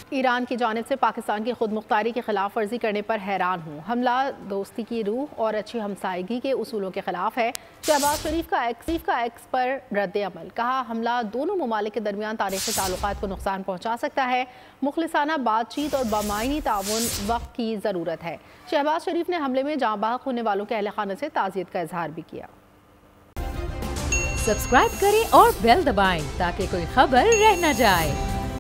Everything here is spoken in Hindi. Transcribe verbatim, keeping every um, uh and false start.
ईरान की जानिब से पाकिस्तान की खुद मुख्तारी की खिलाफ वर्जी करने पर हैरान हूँ। हमला दोस्ती की रूह और अच्छी हमसायगी के उसूलों के खिलाफ है। शहबाज शरीफ का एक्स का एक्स पर रद्द अमल, कहा हमला दोनों ममालिक के दरमियान तारीखी ताल्लुकात को नुकसान पहुँचा सकता है। मुखलिसाना बातचीत और बामायनी ताउन वक्त की ज़रूरत है। शहबाज शरीफ ने हमले में जाँ बहक होने वालों के अहल खाना से ताज़ियत का इजहार भी किया। सब्सक्राइब करें और बेल दबाएं ताकि कोई खबर रह न जाए।